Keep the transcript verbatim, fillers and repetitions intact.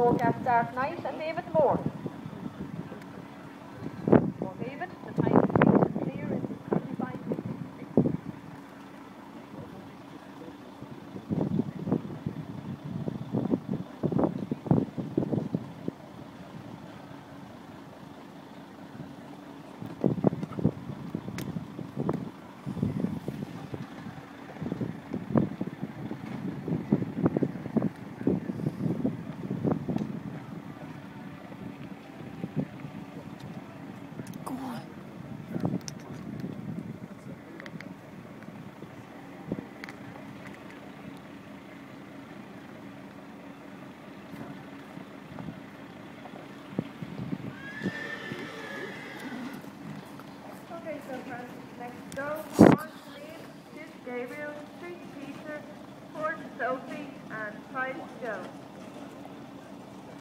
forecast start night and David Moore. For David, the time is clear is thirty-five fifty-six. Okay, so Francis, next go. One, Celine, two, Gabriel, three, Peter, four, Sophie, and five, Joe.